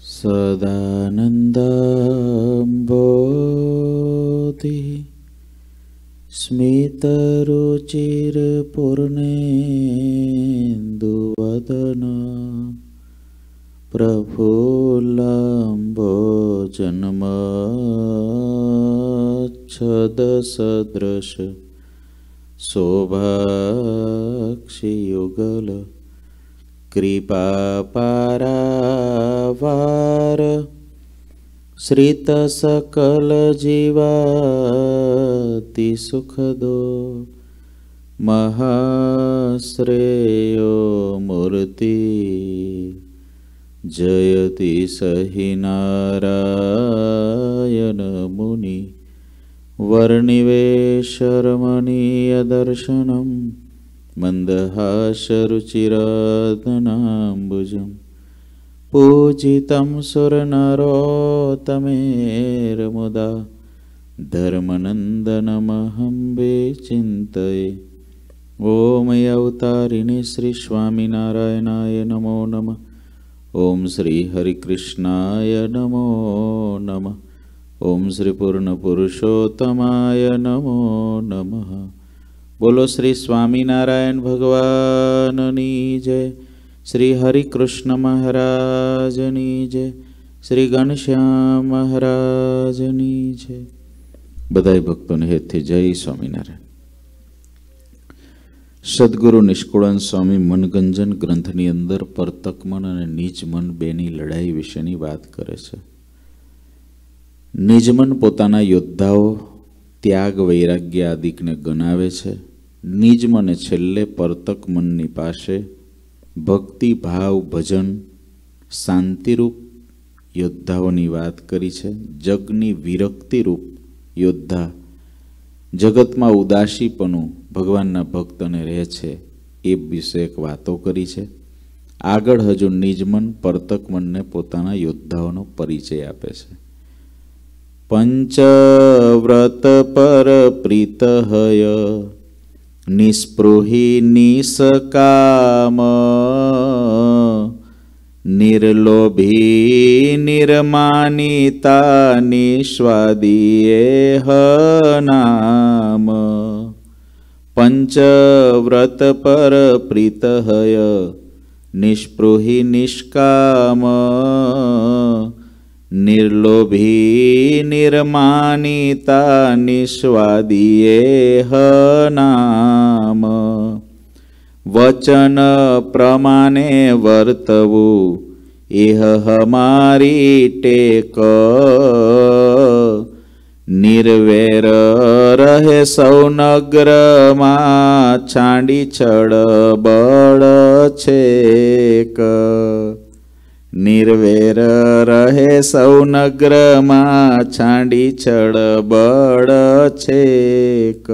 સદાનંદાંબોધિ સ્મિતરુચિરપૂર્ણેન્દુવદના પ્રફુલ્લાંબોજન્મચ્છદસદૃશ શોભાક્ષિયુગલ કૃપાપારાવાર શ્રિતસકલજીવાતિ સુખદો મહાશ્રેયો મૂર્તિ જયતિ સહિ નારાયણ મુનિ વર્ણિવેશરમણીય દર્શનમ મંદહાસરુચિરાદનાંબુજમ પૂજિતમ સુરનરોત્તમેર્મુદા ધર્મનંદનમહં વિચિંતયે. ઓમ અવતારિણી શ્રી સ્વામિનારાયણાય નમો નમઃ. ઓમ શ્રી હરિકૃષ્ણાય નમો નમઃ. ઓમ શ્રી પૂર્ણ પુરુષોત્તમાય નમો નમઃ. બોલો શ્રી સ્વામિનારાયણ ભગવાનની જય. શ્રી હરિકૃષ્ણ મહારાજની જય. શ્રી ઘનશ્યામ મહારાજની જય. બધાય ભક્તોને હેતથી જય સ્વામિનારાયણ. સદગુરુ નિષ્કુળાનંદ સ્વામી મનગંજન ગ્રંથની અંદર પરતક મન અને નિજ મન બેની લડાઈ વિશેની વાત કરે છે. નિજ મન પોતાના યોદ્ધાઓ ત્યાગ વૈરાગ્ય આદિકને ગણાવે છે. નિજ મને છેલ્લે પરતક મનની પાસે ભક્તિ ભાવ ભજન શાંતિરૂપ યોદ્ધાઓની વાત કરી છે. જગની વિરક્તિરૂપ યોદ્ધા, જગતમાં ઉદાસીપણું ભગવાનના ભક્તને રહે છે એ વિષયક વાતો કરી છે. આગળ હજુ નિજમન પરતક મનને પોતાના યોદ્ધાઓનો પરિચય આપે છે. પંચવ્રત પર પ્રીતહય નિસ્પૃહી નિસકામ નિર્લોભી નિર્માનિતા નિસ્વાદીએહ નામ. પંચવ્રત પર પ્રીતહય નિસ્પૃહી નિષ્કામ નિર્લોભી નિર્માનિતા નિસ્વાદીએહ નામ. વચન પ્રમાણે વર્તવું એહ હમારી ટેક નિર્વેર રહે સૌનગ્રમાં છાંડી છડબડ છેક. નિર્વેર રહે સૌનગ્રમાં છાંડી છડબડ છેક.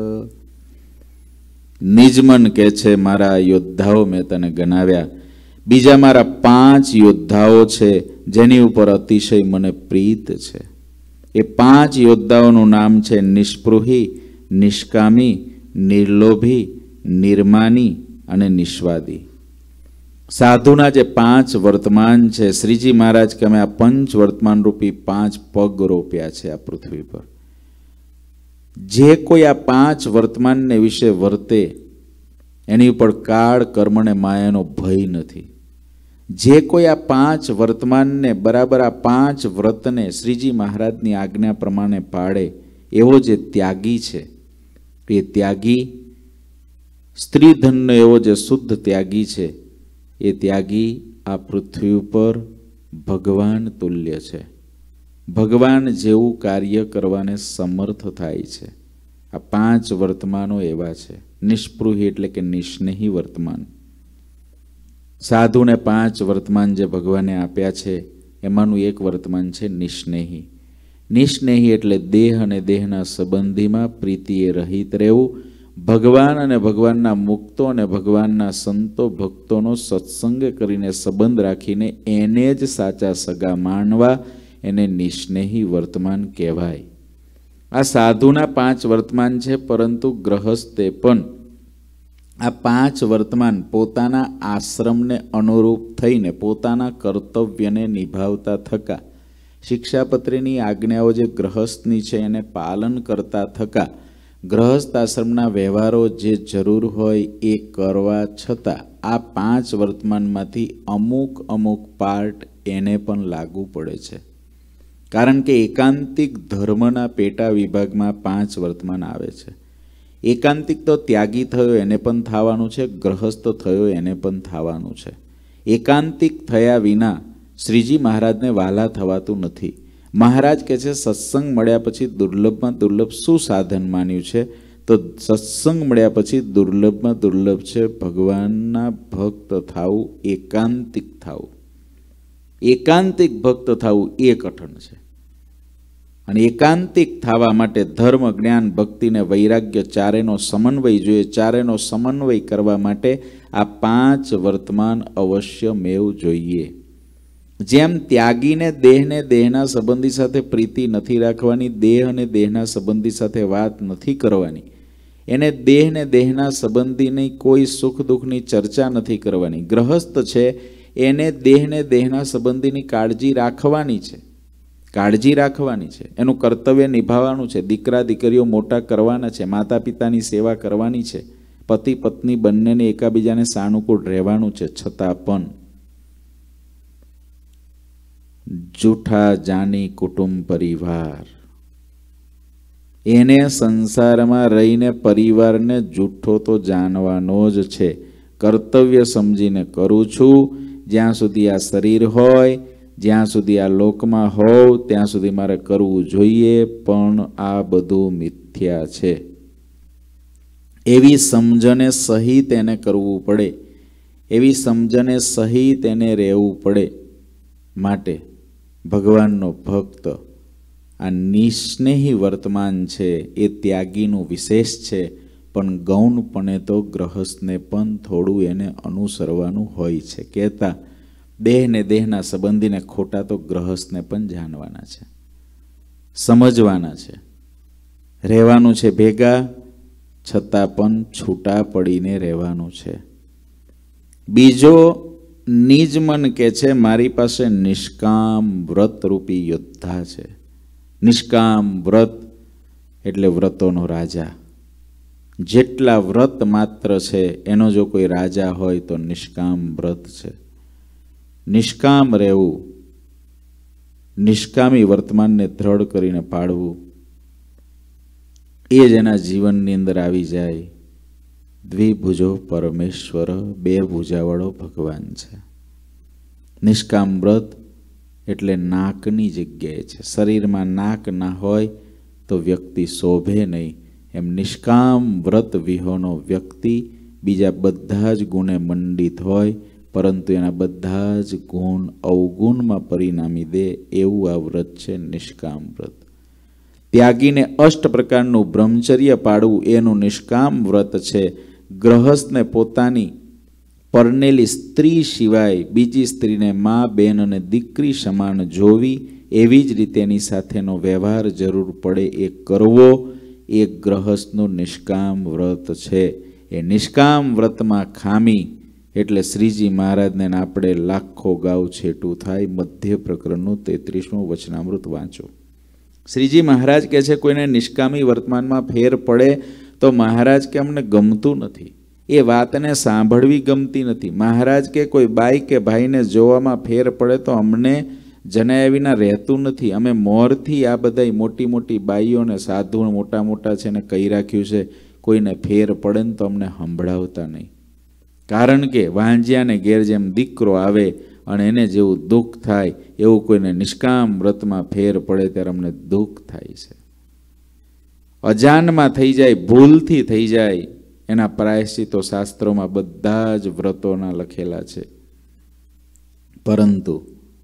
નિજમન કે છે મારા યોદ્ધાઓ મેં તને ગણાવ્યા. બીજા મારા 5 યોદ્ધાઓ છે જેની ઉપર અતિશય મને પ્રીત છે. એ 5 યોદ્ધાઓનું નામ છે નિષ્પૃહી, નિષ્કામી, નિર્લોભી, નિર્માની અને નિસ્વાદી. સાધુના જે 5 વર્તમાન છે, શ્રીજી મહારાજ કે અમે આ પંચ વર્તમાન રૂપી 5 પગ રોપ્યા છે આ પૃથ્વી પર. જે કોઈ આ 5 વર્તમાનને વિશે વર્તે એની ઉપર કાળ કર્મને માયાનો ભય નથી. જે કોઈ આ 5 વર્તમાનને બરાબર આ 5 વ્રતને શ્રીજી મહારાજની આજ્ઞા પ્રમાણે પાળે એવો જે ત્યાગી છે, એ ત્યાગી સ્ત્રીધનનો એવો જે શુદ્ધ ત્યાગી છે, એ ત્યાગી આ પૃથ્વી ઉપર ભગવાન તુલ્ય છે. ભગવાન જેવું કાર્ય કરવાને સમર્થ થાય છે. આ 5 વર્તમાનો એવા છે. નિષ્પૃહી એટલે કે નિસ્નેહી વર્તમાન. સાધુને 5 વર્તમાન જે ભગવાને આપ્યા છે એમાંનું એક વર્તમાન છે નિસ્નેહી. નિસ્નેહી એટલે દેહ અને દેહના સંબંધીમાં પ્રીતિએ રહિત રહેવું. ભગવાન અને ભગવાનના મુક્તો અને ભગવાનના સંતો ભક્તોનો સત્સંગ કરીને સંબંધ રાખીને એને જ સાચા સગા માનવા, એને નિસ્નેહી વર્તમાન કહેવાય. આ સાધુના 5 વર્તમાન છે, પરંતુ ગ્રહસ્થે પણ આ પાંચ વર્તમાન પોતાના આશ્રમને અનુરૂપ થઈને પોતાના કર્તવ્યને નિભાવતા થકા, શિક્ષાપત્રીની આજ્ઞાઓ જે ગ્રહસ્થની છે એને પાલન કરતા થકા, ગ્રહસ્થ આશ્રમના વ્યવહારો જે જરૂર હોય એ કરવા છતાં આ પાંચ વર્તમાનમાંથી અમુક અમુક પાર્ટ એને પણ લાગુ પડે છે. કારણ કે એકાંતિક ધર્મના પેટા વિભાગમાં પાંચ વર્તમાન આવે છે. એકાંતિક તો ત્યાગી થયો એને પણ થવાનું છે, ગ્રહસ્થ થયો એને પણ થવાનું છે. એકાંતિક થયા વિના શ્રીજી મહારાજને વહાલા થવાતું નથી. મહારાજ કહે છે સત્સંગ મળ્યા પછી દુર્લભમાં દુર્લભ શું સાધન માન્યું છે? તો સત્સંગ મળ્યા પછી દુર્લભમાં દુર્લભ છે ભગવાનના ભક્ત થવું, એકાંતિક થવું. એકાંતિક ભક્ત થવું એ કઠણ છે. અને એકાંતિક થવા માટે ધર્મ, જ્ઞાન, ભક્તિ ને વૈરાગ્ય ચારેનો સમન્વય જોઈએ. ચારેનો સમન્વય કરવા માટે આ પાંચ વર્તમાન અવશ્ય મેવ જોઈએ. જેમ ત્યાગીને દેહને દેહના સંબંધી સાથે પ્રીતિ નથી રાખવાની, દેહ અને દેહના સંબંધી સાથે વાત નથી કરવાની, એને દેહને દેહના સંબંધીની કોઈ સુખ દુઃખની ચર્ચા નથી કરવાની. ગ્રહસ્થ છે એને દેહને દેહના સંબંધીની કાળજી રાખવાની છે, કાળજી રાખવાની છે, એનું કર્તવ્ય નિભાવવાનું છે, દીકરા દીકરીઓ મોટા કરવાના છે, માતા પિતાની સેવા કરવાની છે, પતિ પત્ની બંનેને એકાબીજાને સાનુકૂળ રહેવાનું છે. છતાં પણ જૂઠા જાની કુટુંબ પરિવાર, એને સંસારમાં રહીને પરિવારને જૂઠો તો જાણવાનો જ છે. કર્તવ્ય સમજીને કરું છું, જ્યાં સુધી આ શરીર હોય, જ્યાં સુધી આ લોકમાં હોવ ત્યાં સુધી મારે કરવું જોઈએ, પણ આ બધું મિથ્યા છે એવી સમજને સહિત એને કરવું પડે, એવી સમજને સહિત એને રહેવું પડે. માટે ભગવાનનો ભક્ત આ નિસ્નેહી વર્તમાન છે એ ત્યાગીનું વિશેષ છે, પણ ગૌણપણે તો ગ્રહસ્થને પણ થોડું એને અનુસરવાનું હોય છે. કહેતા દેહને દેહના સંબંધીને ખોટા તો ગ્રહસ્થને પણ જાણવાના છે, સમજવાના છે, રહેવાનું છે ભેગા, છતાં પણ છૂટા પડીને રહેવાનું છે. બીજો નિજ મન કે છે મારી પાસે નિષ્કામ વ્રત રૂપી યોદ્ધા છે. નિષ્કામ વ્રત એટલે વ્રતોનો રાજા. જેટલા વ્રત માત્ર છે એનો જો કોઈ રાજા હોય તો નિષ્કામ વ્રત છે. નિષ્કામ રહેવું, નિષ્કામી વર્તમાનને દ્રઢ કરીને પાડવું, એ જ એના જીવનની અંદર આવી જાય. દ્વિભુજો પરમેશ્વર, બે ભુજાવાળો ભગવાન છે. નિષ્કામ વ્રત એટલે નાકની જગ્યાએ છે. શરીરમાં નાક ના હોય તો વ્યક્તિ શોભે નહીં. એમ નિષ્કામ વ્રત વિહોનો વ્યક્તિ બીજા બધા જ ગુણે મંડિત હોય, પરંતુ એના બધા જ ગુણ અવગુણમાં પરિણામી દે એવું આ વ્રત છે નિષ્કામ વ્રત. ત્યાગીને અષ્ટ પ્રકારનું બ્રહ્મચર્ય પાડવું એનું નિષ્કામ વ્રત છે. ગ્રહસ્થને પોતાની પરણેલી સ્ત્રી સિવાય બીજી સ્ત્રીને મા, બેન અને દીકરી સમાન જોવી, એવી જ રીતે એની સાથેનો વ્યવહાર જરૂર પડે એ કરવો, એ ગ્રહસ્થનું નિષ્કામ વ્રત છે. એ નિષ્કામ વ્રતમાં ખામી એટલે શ્રીજી મહારાજને આપણે લાખો ગાવ છેટું થાય. મધ્ય પ્રકરણનું 33મું વચનામૃત વાંચો. શ્રીજી મહારાજ કહે છે કોઈને નિષ્કામી વર્તમાનમાં ફેર પડે તો મહારાજ કે અમને ગમતું નથી, એ વાતને સાંભળવી ગમતી નથી. મહારાજ કે કોઈ બાઈ કે ભાઈને જોવામાં ફેર પડે તો અમને જણાયા વિના રહેતું નથી. અમે મોરથી આ બધા મોટી મોટી બાઈઓને સાધુ મોટા મોટા છે ને કહી રાખ્યું છે, કોઈને ફેર પડે ને તો અમને સંભળાવતા નહીં. કારણ કે વાંજિયાને ઘેર જેમ દીકરો આવે અને એને જેવું દુઃખ થાય એવું કોઈને નિષ્કામ વ્રતમાં ફેર પડે ત્યારે અમને દુઃખ થાય છે. અજાનમાં થઈ જાય, ભૂલથી થઈ જાય, એના પ્રાયશ્ચિતો શાસ્ત્રોમાં બધા જ વ્રતોના લખેલા છે. પરંતુ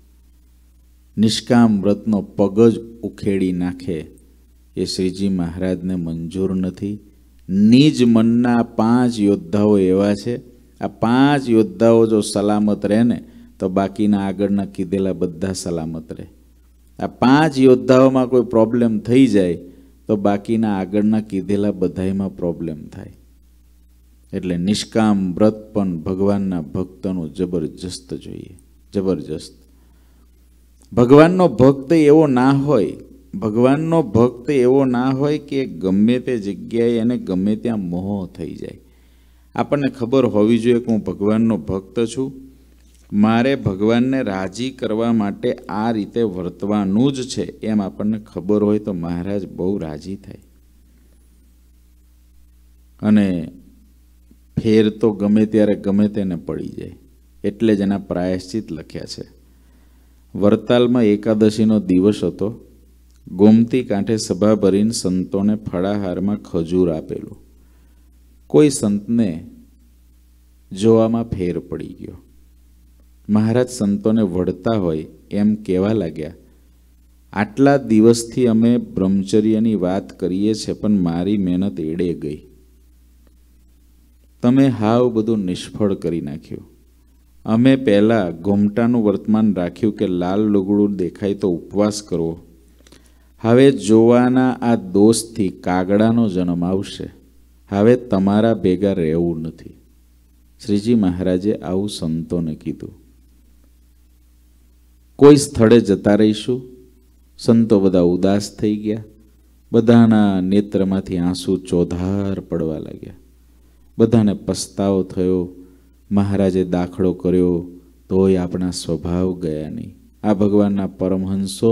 નિષ્કામ વ્રતનો પગ જ ઉખેડી નાખે એ શ્રીજી મહારાજને મંજૂર નથી. નિજ મનના 5 યોદ્ધાઓ એવા છે. આ 5 યોદ્ધાઓ જો સલામત રહે ને તો બાકીના આગળના કીધેલા બધા સલામત રહે. આ 5 યોદ્ધાઓમાં કોઈ પ્રોબ્લેમ થઈ જાય તો બાકીના આગળના કીધેલા બધાયમાં પ્રોબ્લેમ થાય. એટલે નિષ્કામ વ્રત પણ ભગવાનના ભક્તોનું જબરજસ્ત જોઈએ, જબરજસ્ત. ભગવાનનો ભક્ત એવો ના હોય, ભગવાનનો ભક્ત એવો ના હોય કે ગમે તે જગ્યાએ એને ગમે ત્યાં મોહ થઈ જાય. આપણને ખબર હોવી જોઈએ કે હું ભગવાનનો ભક્ત છું, મારે ભગવાનને રાજી કરવા માટે આ રીતે વર્તવાનું જ છે, એમ આપણને ખબર હોય તો મહારાજ બહુ રાજી થાય. અને ફેર તો ગમે ત્યારે ગમે તેને પડી જાય. એટલે જ એના પ્રાયશ્ચિત લખ્યા છે. વરતાલમાં એકાદશીનો દિવસ હતો. ગોમતી કાંઠે સભા ભરીને સંતોને ફળાહારમાં ખજૂર આપેલું. કોઈ સંતને જોવામાં ફેર પડી ગયો. મહારાજ સંતોને વઢતા હોય એમ કહેવા લાગ્યા, આટલા દિવસથી અમે બ્રહ્મચર્યની વાત કરીએ છીએ, પણ મારી મહેનત એડે ગઈ. તમે હાવ બધું નિષ્ફળ કરી નાખ્યું. અમે પહેલાં ઘોમટાનું વર્તમાન રાખ્યું કે લાલ લુગડું દેખાય તો ઉપવાસ કરવો. હવે જોવાના આ દોષથી કાગડાનો જન્મ આવશે. હવે તમારા ભેગા રહેવું નથી. શ્રીજી મહારાજે આવું સંતોને કીધું. કોઈ સ્થળે જતા રહીશું. સંતો બધા ઉદાસ થઈ ગયા. બધાના નેત્રમાંથી આંસુ ચોધાર પડવા લાગ્યા. બધાને પસ્તાવો થયો. મહારાજે દાખલો કર્યો તોય આપણા સ્વભાવ ગયા નહીં. આ ભગવાનના પરમહંસો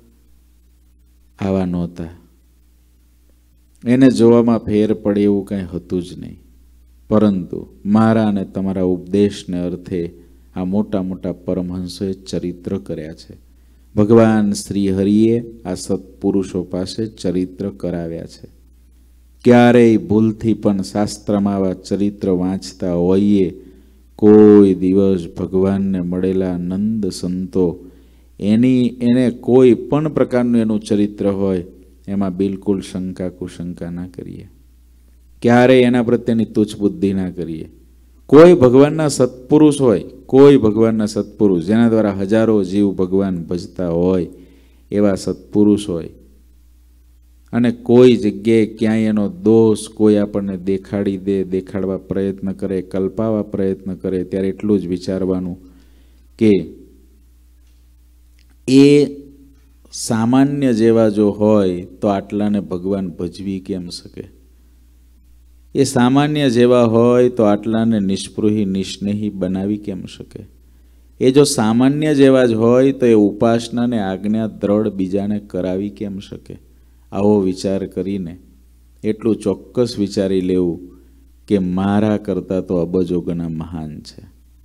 આવા નહોતા. એને જોવામાં ફેર પડે એવું કંઈ હતું જ નહીં. પરંતુ મારા અને તમારા ઉપદેશને અર્થે આ મોટા મોટા પરમહંસોએ ચરિત્ર કર્યા છે. ભગવાન શ્રી હરિએ આ સત્પુરુષો પાસે ચરિત્ર કરાવ્યા છે. ક્યારેય ભૂલથી પણ શાસ્ત્રમાં આવા ચરિત્ર વાંચતા હોઈએ, કોઈ દિવસ ભગવાનને મળેલા નંદ સંતો એને કોઈ પણ પ્રકારનું એનું ચરિત્ર હોય એમાં બિલકુલ શંકા કુશંકા ના કરીએ. ક્યારેય એના પ્રત્યેની તુચ્છ બુદ્ધિ ના કરીએ. કોઈ ભગવાનના સત્પુરુષ હોય, કોઈ ભગવાનના સત્પુરુષ જેના દ્વારા હજારો જીવ ભગવાન ભજતા હોય એવા સત્પુરુષ હોય, અને કોઈ જગ્યાએ ક્યાંય એનો દોષ કોઈ આપણને દેખાડી દે, દેખાડવા પ્રયત્ન કરે, કલ્પાવા પ્રયત્ન કરે, ત્યારે એટલું જ વિચારવાનું કે એ સામાન્ય જેવા જો હોય તો આટલાને ભગવાન ભજવી કેમ શકે? એ સામાન્ય જેવા હોય તો આટલાને નિષ્પૃહી નિસ્નેહી બનાવી કેમ શકે? એ જો સામાન્ય જેવા જ હોય તો એ ઉપાસનાને આજ્ઞા દ્રઢ બીજાને કરાવી કેમ શકે? આવો વિચાર કરીને એટલું ચોક્કસ વિચારી લેવું કે મારા કરતાં તો અબજો ગણા મહાન છે.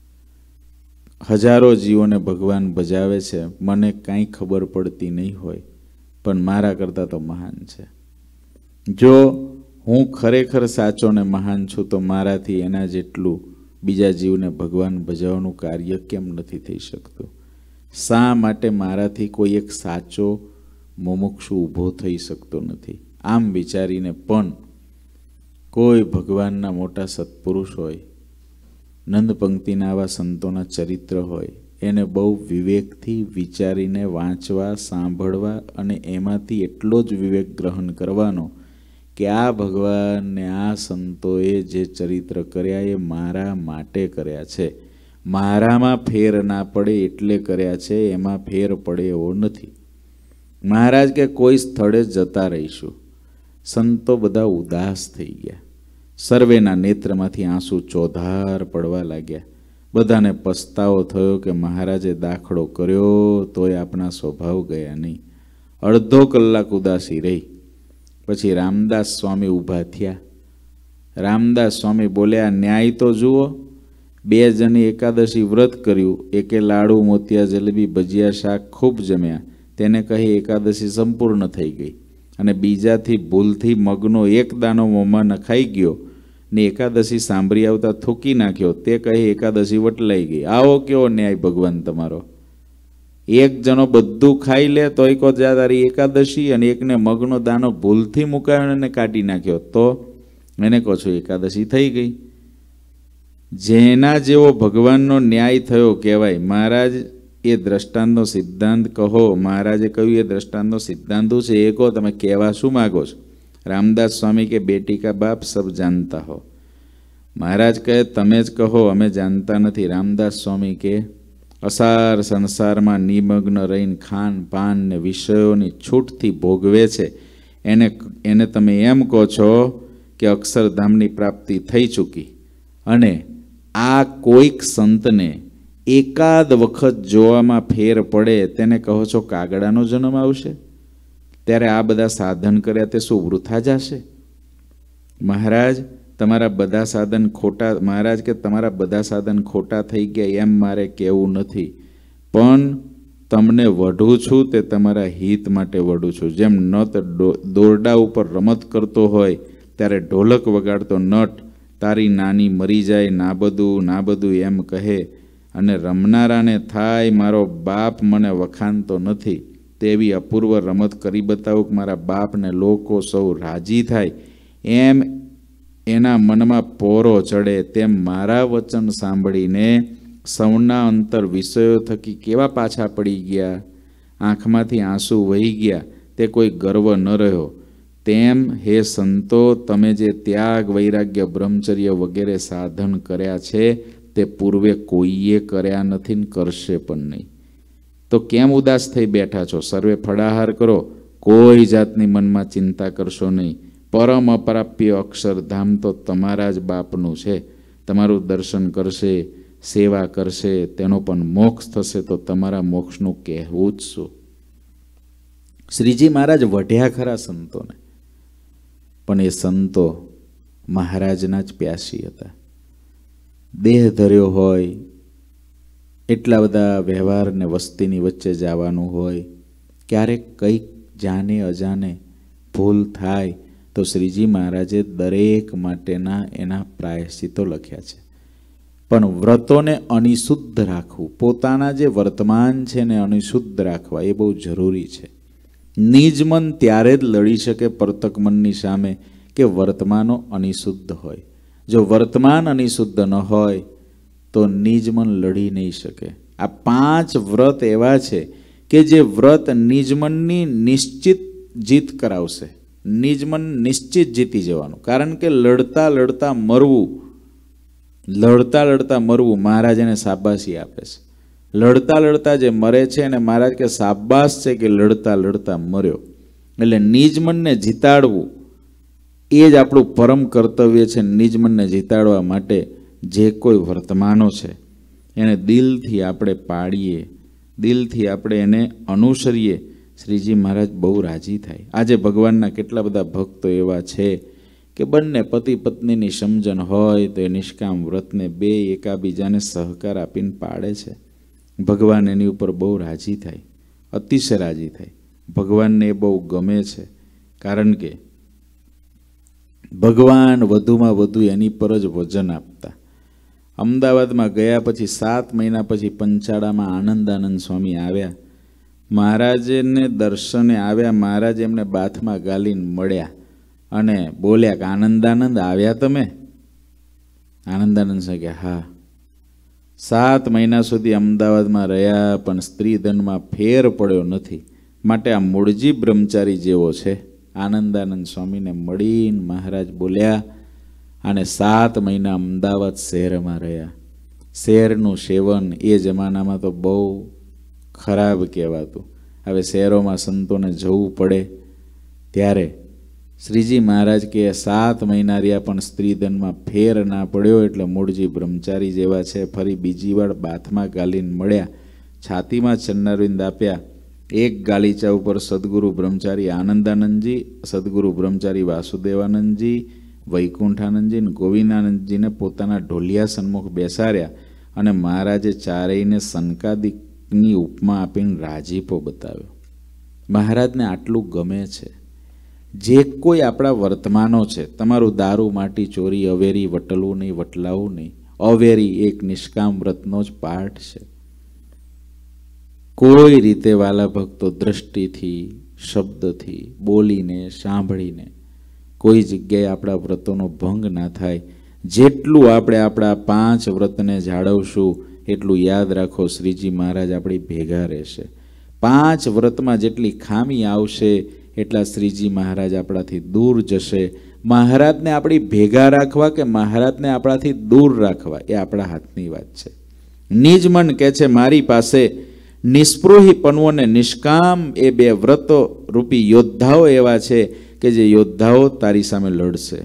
હજારો જીવોને ભગવાન ભજાવે છે, મને કાંઈ ખબર પડતી નહીં હોય, પણ મારા કરતાં તો મહાન છે. જો હું ખરેખર સાચો ને મહાન છું તો મારાથી એના જેટલું બીજા જીવને ભગવાન ભજાવવાનું કાર્ય કેમ નથી થઈ શકતું? શા માટે મારાથી કોઈ એક સાચો મુમુક્ષુ ઊભો થઈ શકતો નથી? આમ વિચારીને પણ કોઈ ભગવાનના મોટા સત્પુરુષ હોય, નંદ પંક્તિના આવા સંતોના ચરિત્ર હોય, એને બહુ વિવેકથી વિચારીને વાંચવા, સાંભળવા અને એમાંથી એટલો જ વિવેક ગ્રહણ કરવાનો કે આ ભગવાનને આ સંતોએ જે ચરિત્ર કર્યા એ મારા માટે કર્યા છે. મારામાં ફેર ના પડે એટલે કર્યા છે, એમાં ફેર પડે એવો નથી. મહારાજ કે કોઈ સ્થળે જતા રહીશું. સંતો બધા ઉદાસ થઈ ગયા. સર્વેના નેત્રમાંથી આંસુ ચોધાર પડવા લાગ્યા. બધાને પસ્તાવો થયો કે મહારાજે દાખલો કર્યો તોય આપણા સ્વભાવ ગયા નહીં. અડધો કલાક ઉદાસી રહી. પછી રામદાસ સ્વામી ઊભા થયા. રામદાસ સ્વામી બોલ્યા, ન્યાય તો જુઓ. 2 જણી એકાદશી વ્રત કર્યું, એકે લાડુ, મોતિયા, જલેબી, ભજીયા, શાક ખૂબ જમ્યા, તેને કહી એકાદશી સંપૂર્ણ થઈ ગઈ. અને બીજાથી ભૂલથી મગનો એક દાણો મોંમાં નખાઈ ગયો ને એકાદશી સાંભળી આવતા થૂકી નાખ્યો, તે કહી એકાદશી વટલાઈ ગઈ. આવો કેવો ન્યાય ભગવાન તમારો? એક જણો બધું ખાઈ લે તોય કહો તારી એકાદશી, અને એકને મગનો દાણો ભૂલથી મુકાયો અને કાઢી નાખ્યો તો એને કહો છો એકાદશી થઈ ગઈ. જેના જેવો ભગવાનનો ન્યાય થયો કહેવાય. મહારાજ એ દ્રષ્ટાંતનો સિદ્ધાંત કહો. મહારાજે કહ્યું એ દ્રષ્ટાંતનો સિદ્ધાંત છે એ કહો, તમે કહેવા શું માગો છો? રામદાસ સ્વામી કે બેટી કા બાપ સબ જાનતા હો. મહારાજ કહે, તમે જ કહો, અમે જાણતા નથી. રામદાસ સ્વામી કે, અસાર સંસારમાં નિમગ્ન રહીને ખાન પાન ને વિષયોની છૂટથી ભોગવે છે એને તમે એમ કહો છો કે અક્ષરધામની પ્રાપ્તિ થઈ ચૂકી, અને આ કોઈક સંતને એકાદ વખત જોવામાં ફેર પડે તેને કહો છો કાગડાનો જન્મ આવશે? ત્યારે આ બધા સાધન કર્યા તે શું વૃથા જશે? મહારાજ તમારા બધા સાધન ખોટા, મહારાજ કે તમારા બધા સાધન ખોટા થઈ ગયા એમ મારે કહેવું નથી, પણ તમને વઢું છું તે તમારા હિત માટે વઢું છું. જેમ નટ દોરડા ઉપર રમત કરતો હોય ત્યારે ઢોલક વગાડતો નટ તારી નાની મરી જાય નાબદું એમ કહે, અને રમનારાને થાય મારો બાપ મને વખાણતો નથી, તેવી અપૂર્વ રમત કરી બતાવું કે મારા બાપને લોકો સૌ રાજી થાય, એમ એના મનમાં પોરો ચડે, તેમ મારા વચન સાંભળીને સૌના અંતર વિષયો થકી કેવા પાછા પડી ગયા, આંખમાંથી આંસુ વહી ગયા, તે કોઈ ગર્વ ન રહ્યો. તેમ હે સંતો, તમે જે ત્યાગ વૈરાગ્ય બ્રહ્મચર્ય વગેરે સાધન કર્યા છે તે પૂર્વે કોઈએ કર્યા નથી ને કરશે પણ નહીં. તો કેમ ઉદાસ થઈ બેઠા છો? સર્વે ફળાહાર કરો, કોઈ જાતની મનમાં ચિંતા કરશો નહીં. પરમ અપ્રાપ્ય અક્ષરધામ તો તમારા જ બાપનું છે. તમારું દર્શન કરશે, સેવા કરશે, તેનો પણ મોક્ષ થશે, તો તમારા મોક્ષનું કહેવું જ શું? શ્રીજી મહારાજ વઢ્યા ખરા સંતોને, પણ એ સંતો મહારાજના જ પ્યાસી હતા. દેહ ધર્યો હોય, એટલા બધા વ્યવહાર ને વસ્તીની વચ્ચે જવાનું હોય, ક્યારેક કંઈક જાણે અજાણે ભૂલ થાય તો શ્રીજી મહારાજે દરેક માટેના એના પ્રાયશ્ચિતો લખ્યા છે. પણ વ્રતોને અનિશુદ્ધ રાખવું, પોતાના જે વર્તમાન છે ને અનિશુદ્ધ રાખવા, એ બહુ જરૂરી છે. નિજ મન ત્યારે જ લડી શકે પરતક મનની સામે કે વર્તમાનો અનિશુદ્ધ હોય. જો વર્તમાન અનિશુદ્ધ ન હોય તો નિજ મન લડી નહીં શકે. આ 5 વ્રત એવા છે કે જે વ્રત નિજ મનની નિશ્ચિત જીત કરાવશે. નિજ મન નિશ્ચિત જીતી જવાનું, કારણ કે લડતા લડતા મરવું મહારાજ એને શાબાશી આપે છે. લડતા લડતા જે મરે છે અને મહારાજ કે શાબાશ છે કે લડતા લડતા મર્યો. એટલે નિજ મનને જીતાડવું એ જ આપણું પરમ કર્તવ્ય છે. નિજ મનને જીતાડવા માટે જે કોઈ વર્તમાનો છે એને દિલથી આપણે પાડીએ, દિલથી આપણે એને અનુસરીએ, શ્રીજી મહારાજ બહુ રાજી થાય. આજે ભગવાનના કેટલા બધા ભક્તો એવા છે કે બંને પતિ પત્નીની સમજણ હોય તો એ નિષ્કામ વ્રતને બે એકાબીજાને સહકાર આપીને પાડે છે. ભગવાન એની ઉપર બહુ રાજી થાય, અતિશય રાજી થાય. ભગવાનને એ બહુ ગમે છે, કારણ કે ભગવાન વધુમાં વધુ એની પર જ વજન આપતા. અમદાવાદમાં ગયા પછી 7 મહિના પછી પંચાળામાં આનંદાનંદ સ્વામી આવ્યા. મહારાજને દર્શને આવ્યા. મહારાજ એમને બાથમાં ગાલીને મળ્યા અને બોલ્યા કે આનંદાનંદ આવ્યા તમે? આનંદાનંદ સાહેબ કે હા. 7 મહિના સુધી અમદાવાદમાં રહ્યા પણ સ્ત્રી ધનમાં ફેર પડ્યો નથી, માટે આ મૂળજી બ્રહ્મચારી જેવો છે. આનંદાનંદ સ્વામીને મળીને મહારાજ બોલ્યા અને 7 મહિના અમદાવાદ શહેરમાં રહ્યા. શહેરનું સેવન એ જમાનામાં તો બહુ ખરાબ કહેવાતું. હવે શહેરોમાં સંતોને જવું પડે ત્યારે શ્રીજી મહારાજ કે 7 મહિના રહ્યા પણ સ્ત્રીધનમાં ફેર ના પડ્યો એટલે મૂળજી બ્રહ્મચારી જેવા છે. ફરી બીજી વાર બાથમાં ગાલીને મળ્યા, છાતીમાં ચરણારવિંદ આપ્યા. એક ગાલીચા ઉપર સદગુરુ બ્રહ્મચારી આનંદાનંદજી, સદગુરુ બ્રહ્મચારી વાસુદેવાનંદજી, વૈકુંઠાનંદજી અને ગોવિંદાનંદજીને પોતાના ઢોલિયા સન્મુખ બેસાડ્યા અને મહારાજે ચારેયને સનકાદિકની ઉપમા આપીને રાજીપો બતાવ્યો. મહારાજને આટલું ગમે છે. જે કોઈ આપણા વર્તમાનો છે, તમારું દારૂ માટી ચોરી અવેરી વટલવું નહીં, વટલાવું નહીં, અવેરી એક નિષ્કામ વ્રતનો જ પાઠ છે. કોઈ રીતે વાલા ભક્તો દ્રષ્ટિથી, શબ્દથી, બોલીને, સાંભળીને કોઈ જગ્યાએ આપણા વ્રતોનો ભંગ ના થાય. જેટલું આપણે આપણા 5 વ્રતને જાળવશું એટલું યાદ રાખો શ્રીજી મહારાજ આપણી ભેગા રહેશે. 5 વ્રતમાં જેટલી ખામી આવશે એટલા શ્રીજી મહારાજ આપણાથી દૂર જશે મહારાજને આપણી ભેગા રાખવા કે મહારાજને આપણાથી દૂર રાખવા એ આપણા હાથની વાત છે. નિજ મન કહે છે મારી પાસે નિસ્પૃહીપણું અને નિષ્કામ એ બે વ્રતો રૂપી યોદ્ધાઓ એવા છે કે જે યોદ્ધાઓ તારી સામે લડશે.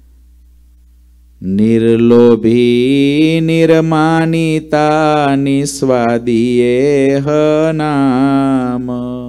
નિર્લોભી નિર્માનિતા નિસ્વાદીએ નામ.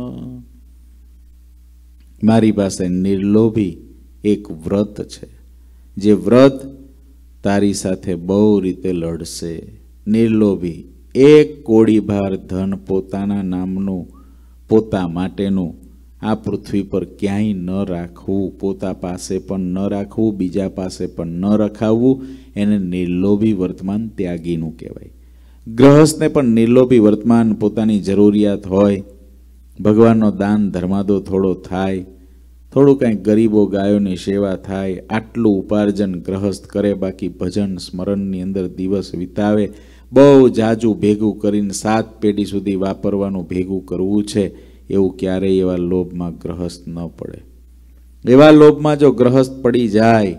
મારી પાસે નિર્લોભી એક વ્રત છે, જે વ્રત તારી સાથે બહુ રીતે લડશે. નિર્લોભી એક કોડીભાર ધન પોતાના નામનું, પોતા માટેનું આ પૃથ્વી પર ક્યાંય ન રાખવું, પોતા પાસે પણ ન રાખવું, બીજા પાસે પણ ન રખાવવું, એને નિર્લોભી વર્તમાન ત્યાગીનું કહેવાય. ગ્રહસ્થને પણ નિર્લોભી વર્તમાન પોતાની જરૂરિયાત હોય, ભગવાનનો દાન ધર્માદો થોડો થાય, થોડું કંઈક ગરીબો ગાયોની સેવા થાય, આટલું ઉપાર્જન ગ્રહસ્થ કરે, બાકી ભજન સ્મરણની અંદર દિવસ વિતાવે. બહુ જાજુ ભેગું કરીને 7 પેઢી સુધી વાપરવાનું ભેગું કરવું છે, એવું ક્યારેય એવા લોભમાં ગ્રહસ્થ ન પડે. એવા લોભમાં જો ગ્રહસ્થ પડી જાય,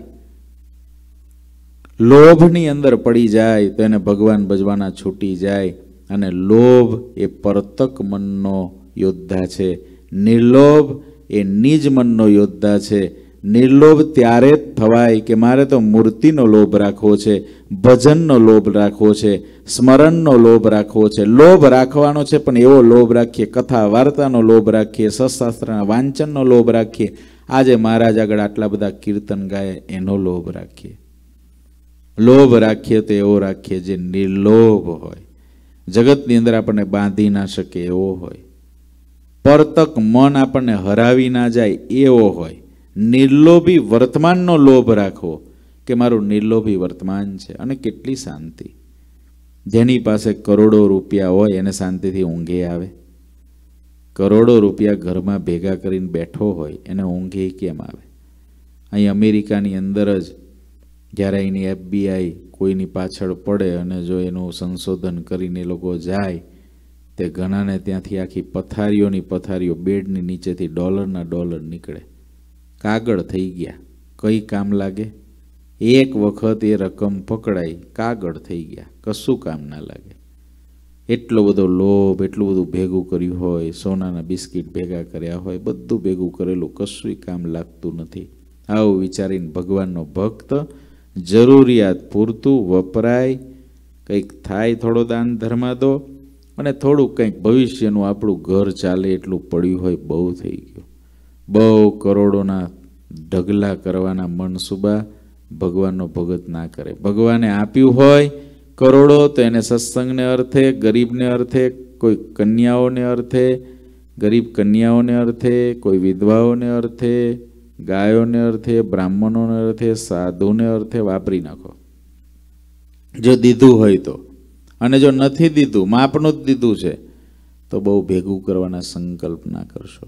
લોભની અંદર પડી જાય, તો એને ભગવાન ભજવાના છૂટી જાય. અને લોભ એ પરતક મનનો યોદ્ધા છે, નિર્લોભ એ નિજ મનનો યોદ્ધા છે. નિર્લોભ ત્યારે જ થવાય કે મારે તો મૂર્તિનો લોભ રાખવો છે, ભજનનો લોભ રાખવો છે, સ્મરણનો લોભ રાખવો છે. લોભ રાખવાનો છે, પણ એવો લોભ રાખીએ, કથા વાર્તાનો લોભ રાખીએ, સત્શાસ્ત્રના વાંચનનો લોભ રાખીએ, આજે મહારાજ આગળ આટલા બધા કીર્તન ગાય એનો લોભ રાખીએ. લોભ રાખીએ તો એવો રાખીએ જે નિર્લોભ હોય, જગતની અંદર આપણને બાંધી ના શકે એવો હોય, પરતક મન આપણને હરાવી ના જાય એવો હોય. નિર્લોભી વર્તમાનનો લોભ રાખવો કે મારું નિર્લોભી વર્તમાન છે. અને કેટલી શાંતિ! જેની પાસે કરોડો રૂપિયા હોય એને શાંતિથી ઊંઘે આવે? કરોડો રૂપિયા ઘરમાં ભેગા કરીને બેઠો હોય એને ઊંઘે કેમ આવે? અહીં અમેરિકાની અંદર જ જ્યારે અહીંની FBI કોઈની પાછળ પડે અને જો એનું સંશોધન કરીને એ લોકો જાય, તે ઘણાને ત્યાંથી આખી પથારીઓની પથારીઓ, બેડની નીચેથી ડોલરના ડોલર નીકળે. કાગળ થઈ ગયા, કઈ કામ લાગે? એક વખત એ રકમ પકડાઈ, કાગળ થઈ ગયા, કશું કામ ના લાગે. એટલો બધો લોભ, એટલું બધું ભેગું કર્યું હોય, સોનાના બિસ્કિટ ભેગા કર્યા હોય, બધું ભેગું કરેલું કશું કામ લાગતું નથી. આવું વિચારીને ભગવાનનો ભક્ત જરૂરિયાત પૂરતું વપરાય, કંઈક થાય થોડો દાન ધર્માદો, અને થોડુંક કંઈક ભવિષ્યનું આપણું ઘર ચાલે એટલું પડ્યું હોય, બહુ થઈ ગયું. બહુ કરોડોના ઢગલા કરવાના મનસુબા ભગવાનનો ભગત ના કરે. ભગવાને આપ્યું હોય કરોડો તો એને સત્સંગને અર્થે, ગરીબને અર્થે, કોઈ કન્યાઓને અર્થે, ગરીબ કન્યાઓને અર્થે, કોઈ વિધવાઓને અર્થે, ગાયોને અર્થે, બ્રાહ્મણોને અર્થે, સાધુને અર્થે વાપરી નાખો, જો દીધું હોય તો. અને જો નથી દીધું, માપનું જ દીધું છે, તો બહુ ભેગું કરવાના સંકલ્પ ના કરશો.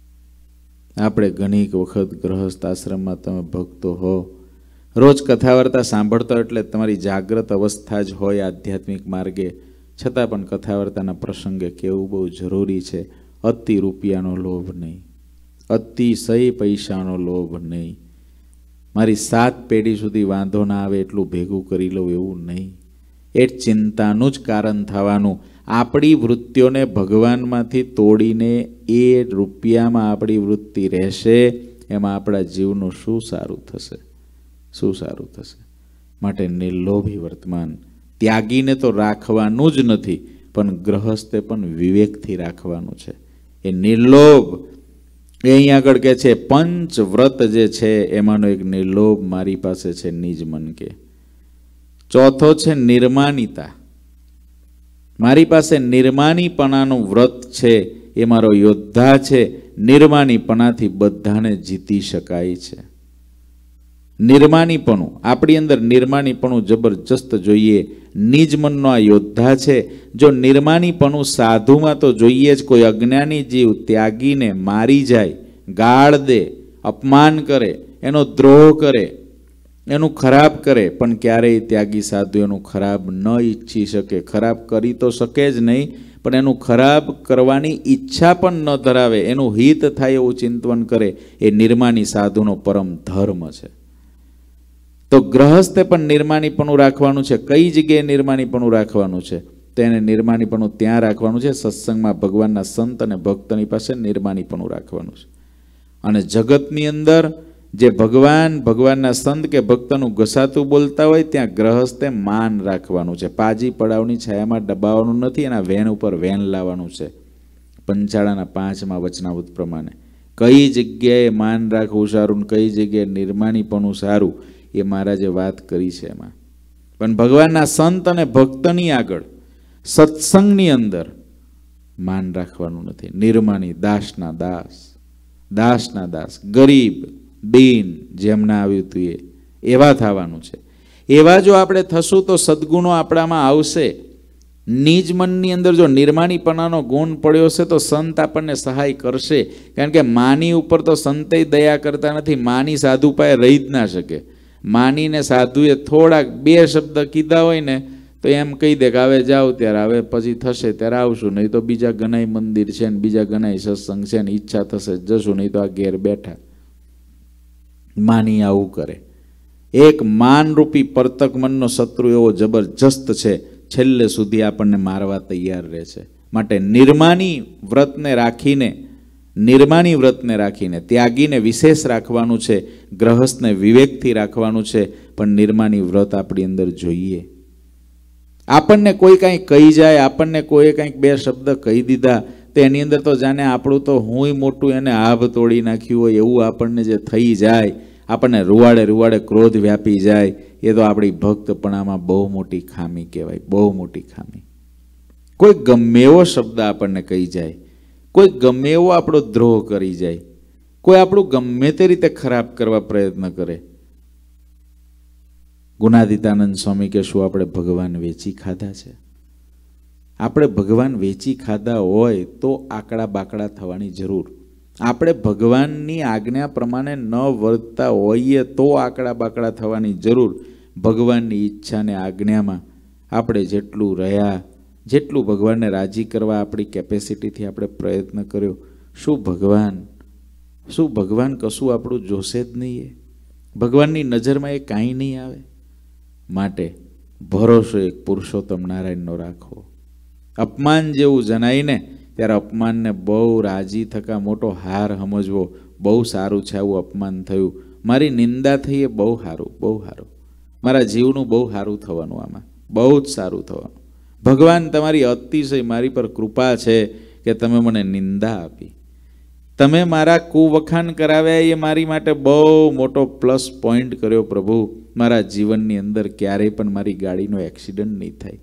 આપણે ઘણી વખત ગ્રહસ્થ આશ્રમમાં તમે ભક્તો હો, રોજ કથા વાર્તા સાંભળતો, એટલે તમારી જાગ્રત અવસ્થા જ હોય આધ્યાત્મિક માર્ગે, છતાં પણ કથા વાર્તાના પ્રસંગે કહેવું બહુ જરૂરી છે. અતિ રૂપિયાનો લોભ નહીં, અતિશય પૈસાનો લોભ નહીં. મારી 7 પેઢી સુધી વાંધો ના આવે એટલું ભેગું કરી લઉં એવું નહીં. એ ચિંતાનું જ કારણ થવાનું. આપણી વૃત્તિઓને ભગવાનમાંથી તોડીને એ રૂપિયામાં આપણી વૃત્તિ રહેશે, એમાં આપણા જીવનું શું સારું થશે? શું સારું થશે? માટે નિર્લોભી વર્તમાન ત્યાગીને તો રાખવાનું જ નથી, પણ ગ્રહસ્થે પણ વિવેકથી રાખવાનું છે. એ નિર્લોભ એ અહીં આગળ કહે છે, પંચવ્રત જે છે એમાંનો એક નિર્લોભ મારી પાસે છે, નિજ મન કે. ચોથો છે નિર્માનિતા. મારી પાસે નિર્માનીપણાનું વ્રત છે, એ મારો યોદ્ધા છે. નિર્માનીપણાથી બધાને જીતી શકાય છે. નિર્માનીપણું, આપણી અંદર નિર્માનીપણું જબરજસ્ત જોઈએ. નિજ મનનો આ યોદ્ધા છે. જો નિર્માનીપણું સાધુમાં તો જોઈએ જ. કોઈ અજ્ઞાની જીવ ત્યાગીને મારી જાય, ગાળ દે, અપમાન કરે, એનો દ્રોહ કરે, એનું ખરાબ કરે, પણ ક્યારેય ત્યાગી સાધુ એનું ખરાબ ન ઈચ્છી શકે. ખરાબ કરી તો શકે જ નહીં, પણ એનું ખરાબ કરવાની ઈચ્છા પણ ન ધરાવે, એનું હિત થાય એવું ચિંતન કરે. એ નિર્માની સાધુનો પરમ ધર્મ છે. તો ગ્રહસ્થે પણ નિર્માણીપણું રાખવાનું છે. કઈ જગ્યાએ નિર્માણીપણું રાખવાનું છે? તેને નિર્માણીપણું ત્યાં રાખવાનું છે સત્સંગમાં, ભગવાનના સંત અને ભક્તની પાસે નિર્માણીપણું રાખવાનું છે. અને જગતની અંદર જે ભગવાનના સંત કે ભક્તનું ઘસાતું બોલતા હોય ત્યાં ગ્રહસ્થે માન રાખવાનું છે. પાજી પડાવની છાયામાં દબાવવાનું નથી, એના વેન ઉપર વેન લાવવાનું છે. પંચાળાના 5મા વચનાવૃત પ્રમાણે કઈ જગ્યાએ માન રાખવું સારું, કઈ જગ્યાએ નિર્માણીપણું સારું, એ મહારાજે વાત કરી છે એમાં. પણ ભગવાનના સંત અને ભક્તની આગળ સત્સંગની અંદર માન રાખવાનું નથી. નિર્માણી, દાસના દાસ, દાસના દાસ, ગરીબ દીન, જેમના આવ્યું હતું એવા થવાનું છે. એવા જો આપણે થશું તો સદગુણો આપણામાં આવશે. નિજ મનની અંદર જો નિર્માણીપણાનો ગુણ પડ્યો છે તો સંત આપણને સહાય કરશે. કારણ કે માની ઉપર તો સંતે દયા કરતા નથી. માની સાધુ પાસે રહી જ ના શકે. માનીને સાધુએ થોડાક 2 શબ્દ કીધા હોય ને તો એમ કહી દે કે હવે જાઓ ત્યારે, હવે પછી થશે ત્યારે આવશું, નહીં તો બીજા ઘણાય મંદિર છે ને બીજા ઘણાય સત્સંગ છે ને ઈચ્છા થશે જશું, નહીં તો આ ઘેર બેઠા. માની આવું કરે. એક માનરૂપી પરતક મનનો શત્રુ એવો જબરજસ્ત છે, છેલ્લે સુધી આપણને મારવા તૈયાર રહે છે. માટે નિર્માણી વ્રતને રાખીને ત્યાગીને વિશેષ રાખવાનું છે, ગ્રહસ્થને વિવેકથી રાખવાનું છે. પણ નિર્માણી વ્રત આપણી અંદર જોઈએ. આપણને કોઈ કાંઈ કહી જાય, આપણને કોઈ કાંઈક 2 શબ્દ કહી દીધા તો એની અંદર તો જાણે આપણું તો હુંય મોટું એને આભ તોડી નાખ્યું હોય એવું આપણને જે થઈ જાય, આપણને રૂવાડે ક્રોધ વ્યાપી જાય, એ તો આપણી ભક્તપણામાં બહુ મોટી ખામી કહેવાય, બહુ મોટી ખામી. કોઈ ગમે એવો શબ્દ આપણને કહી જાય, કોઈ ગમે એવો આપણો દ્રોહ કરી જાય, કોઈ આપણું ગમે તે રીતે ખરાબ કરવા પ્રયત્ન કરે. ગુણાતીતાનંદ સ્વામી કે શું આપણે ભગવાન વેચી ખાધા છે? આપણે ભગવાન વેચી ખાધા હોય તો આકડા બાકડા થવાની જરૂર. આપણે ભગવાનની આજ્ઞા પ્રમાણે ન વર્તતા હોઈએ તો આકડા બાકડા થવાની જરૂર. ભગવાનની ઈચ્છાને આજ્ઞામાં આપણે જેટલું રહ્યા, જેટલું ભગવાનને રાજી કરવા આપણી કેપેસિટીથી આપણે પ્રયત્ન કર્યો, શું ભગવાન કશું આપણું જોશે જ નહીં? ભગવાનની નજરમાં એ કાંઈ નહીં આવે. માટે ભરોસો એક પુરુષોત્તમ નારાયણનો રાખવો. અપમાન જેવું જણાય ને ત્યારે અપમાનને બહુ રાજી થકા મોટો હાર સમજવો. બહુ સારું છે આવું અપમાન થયું, મારી નિંદા થઈ એ બહુ સારું, બહુ સારું, મારા જીવનું બહુ સારું થવાનું, આમાં બહુ જ સારું થવાનું. ભગવાન તમારી અતિશય મારી પર કૃપા છે કે તમે મને નિંદા આપી, તમે મારા કુવખાન કરાવ્યા, એ મારી માટે બહુ મોટો પ્લસ પોઈન્ટ કર્યો પ્રભુ. મારા જીવનની અંદર ક્યારેય પણ મારી ગાડીનો એક્સિડન્ટ નહીં થાય.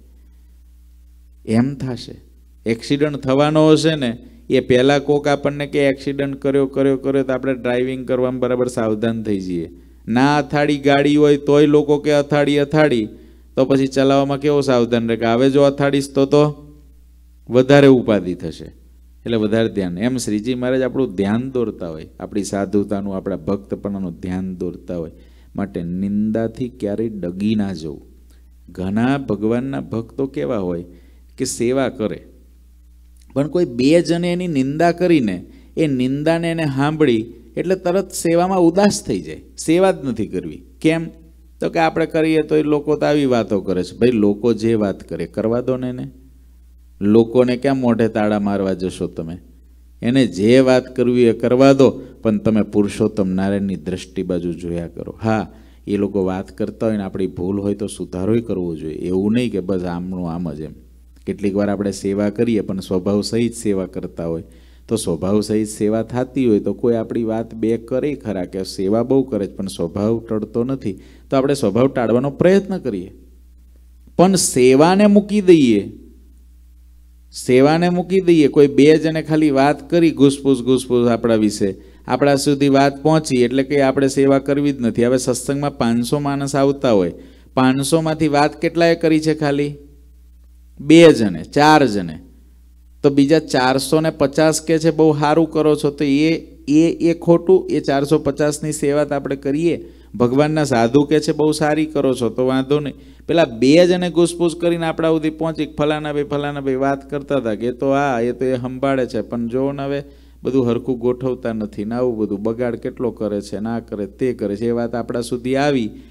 એમ થશે. એક્સિડન્ટ થવાનો હશે ને એ પહેલાં કોક આપણને કે એક્સિડન્ટ કર્યો તો આપણે ડ્રાઇવિંગ કરવામાં બરાબર સાવધાન થઈ જઈએ. ના અથાડી ગાડી હોય તોય લોકો કે અથાડી તો પછી ચલાવવામાં કેવો સાવધાન રહે કે હવે જો અથાડીશ તો વધારે ઉપાધિ થશે, એટલે વધારે ધ્યાન. એમ શ્રીજી મહારાજ આપણું ધ્યાન દોરતા હોય, આપણી સાધુતાનું, આપણા ભક્તપણાનું ધ્યાન દોરતા હોય. માટે નિંદાથી ક્યારેય ડગી ના જવું. ઘણા ભગવાનના ભક્તો કેવા હોય કે સેવા કરે, પણ કોઈ 2 જણે એની નિંદા કરીને એ નિંદાને એને સાંભળી એટલે તરત સેવામાં ઉદાસ થઈ જાય, સેવા જ નથી કરવી. કેમ? તો કે આપણે કરીએ તો એ લોકો તો આવી વાતો કરે છે. ભાઈ, લોકો જે વાત કરે કરવા દો ને એને. લોકોને ક્યાં મોઢે તાળા મારવા જશો તમે? એને જે વાત કરવી એ કરવા દો, પણ તમે પુરુષોત્તમ નારાયણની દ્રષ્ટિ બાજુ જોયા કરો. હા, એ લોકો વાત કરતા હોય ને આપણી ભૂલ હોય તો સુધારોય કરવો જોઈએ. એવું નહીં કે બસ આમનું આમ જ એમ. કેટલીક વાર આપણે સેવા કરીએ પણ સ્વભાવ સહિત સેવા કરતા હોય, તો સ્વભાવ સહિત સેવા થતી હોય તો કોઈ આપણી વાત 2 કરે ખરા કે સેવા બહુ કરે છે પણ સ્વભાવ ટળતો નથી, તો આપણે સ્વભાવ ટાળવાનો પ્રયત્ન કરીએ. પણ સેવાને મૂકી દઈએ, કોઈ 2 જણે ખાલી વાત કરી ઘૂસપૂસ આપણા વિશે, આપણા સુધી વાત પહોંચી એટલે કે આપણે સેવા કરવી જ નથી. હવે સત્સંગમાં 500 માણસ આવતા હોય, 500માંથી વાત કેટલાએ કરી છે? ખાલી 2 જણે, 4 જણે. તો બીજા 450 કે છે બહુ સારું કરો છો, તો એ ખોટું? એ 450ની સેવા તો આપણે કરીએ. ભગવાનના સાધુ કે છે બહુ સારી કરો છો તો વાંધો નહીં. પેલા 2 જણે ઘૂસપૂસ કરીને આપણા સુધી પહોંચી ફલાના ભાઈ વાત કરતા હતા કે એ તો એ સંભાળે છે, પણ જો ને હવે બધું હરખું ગોઠવતા નથી ને આવું બધું બગાડ કેટલો કરે છે, ના કરે તે કરે છે, એ વાત આપણા સુધી આવી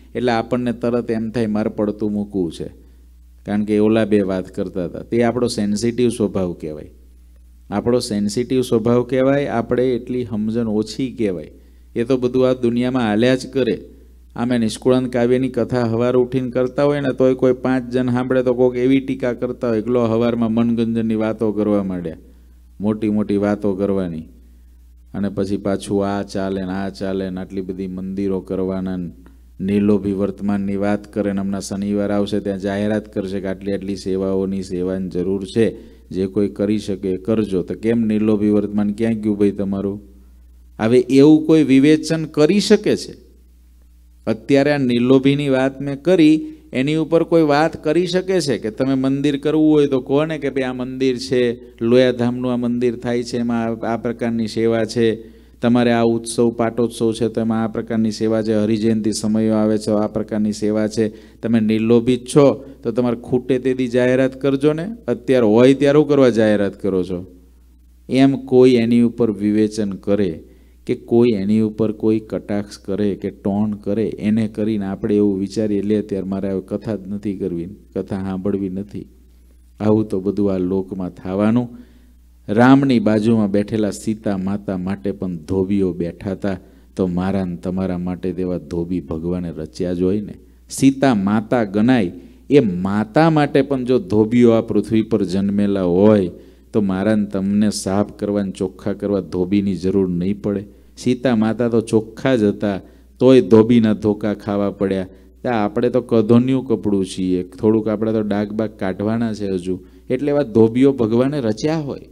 એટલે આપણને તરત એમ થાય મારે પડતું મૂકવું છે, કારણ કે ઓલા બે વાત કરતા હતા. તે આપણો સેન્સિટિવ સ્વભાવ કહેવાય, આપણો સેન્સિટિવ સ્વભાવ કહેવાય. આપણે એટલી સમજણ ઓછી કહેવાય. એ તો બધું આ દુનિયામાં હાલ્યા જ કરે. આમે નિષ્કુળાનંદ કાવ્યની કથા હવાર ઉઠીને કરતા હોય ને તોય કોઈ 5 જણ સાંભળે તો કોઈક એવી ટીકા કરતા હોય, એકલો હવારમાં મનગંજનની વાતો કરવા માંડ્યા, મોટી મોટી વાતો કરવાની, અને પછી પાછું આ ચાલે ને આ ચાલે ને આટલી બધી મંદિરો કરવાના, નિર્લોભી વર્તમાનની વાત કરે ને હમણાં શનિવાર આવશે ત્યાં જાહેરાત કરશે કે આટલી આટલી સેવાઓની સેવાની જરૂર છે, જે કોઈ કરી શકે કરજો. તો કેમ નિર્લોભી વર્તમાન ક્યાં ગયું ભાઈ તમારું? હવે એવું કોઈ વિવેચન કરી શકે છે? અત્યારે આ નિર્લોભીની વાત મેં કરી, એની ઉપર કોઈ વાત કરી શકે છે કે તમે મંદિર કરવું હોય તો કોને કે ભાઈ આ મંદિર છે, લોયાધામનું આ મંદિર થાય છે, એમાં આ પ્રકારની સેવા છે, તમારે આ ઉત્સવ પાટોત્સવ છે તો એમાં આ પ્રકારની સેવા છે, હરિજયંતિ સમયો આવે છે આ પ્રકારની સેવા છે, તમે નિર્લોભી જ છો તો તમારે ખૂટે તેથી જાહેરાત કરજો ને, અત્યારે હોય ત્યારે કરવા જાહેરાત કરો છો? એમ કોઈ એની ઉપર વિવેચન કરે કે કોઈ એની ઉપર કોઈ કટાક્ષ કરે કે ટોન કરે, એને કરીને આપણે એવું વિચારીએ લે ત્યારે મારે હવે કથા જ નથી કરવી, કથા સાંભળવી નથી. આવું તો બધું આ લોકમાં થવાનું. રામની બાજુમાં બેઠેલા સીતા માતા માટે પણ ધોબીઓ બેઠા હતા, તો મારા ને તમારા માટે તેવા ધોબી ભગવાને રચ્યા જ હોય ને. સીતા માતા ગણાય, એ માતા માટે પણ જો ધોબીઓ આ પૃથ્વી પર જન્મેલા હોય તો મારા ને તમને સાફ કરવા ને ચોખ્ખા કરવા ધોબીની જરૂર નહીં પડે. સીતા માતા તો ચોખ્ખા જ હતા, તોય ધોબીના ધોકા ખાવા પડ્યા. આપણે તો કધોન્યું કપડું છીએ, થોડુંક આપણે તો ડાઘ બાગ કાઢવાના છે હજુ, એટલે એવા ધોબીઓ ભગવાને રચ્યા હોય.